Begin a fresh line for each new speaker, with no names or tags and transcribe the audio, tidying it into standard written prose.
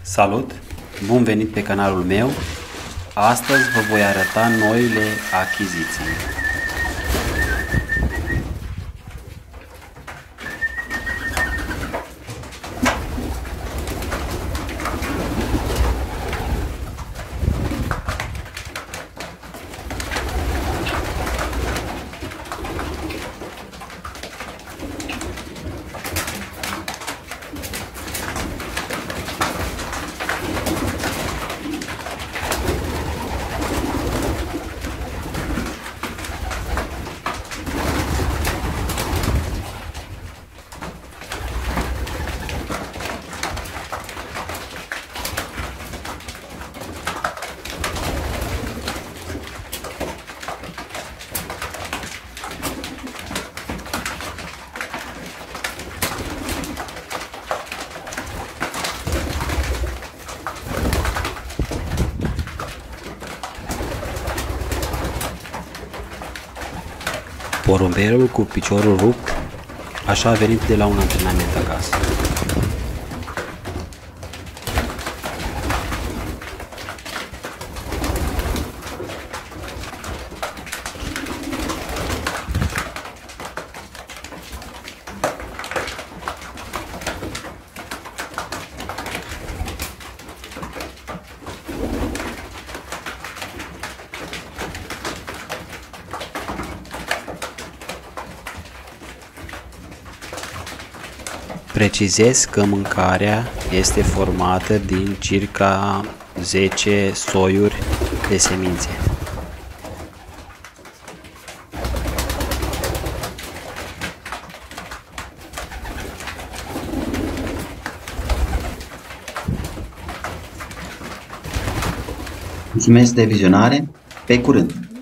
Salut! Bun venit pe canalul meu! Astăzi vă voi arăta noile achiziții. Porumbelul cu piciorul rupt, așa a venit de la un antrenament acasă. Precizez că mâncarea este formată din circa 10 soiuri de semințe.
Mulțumesc de vizionare, pe curând!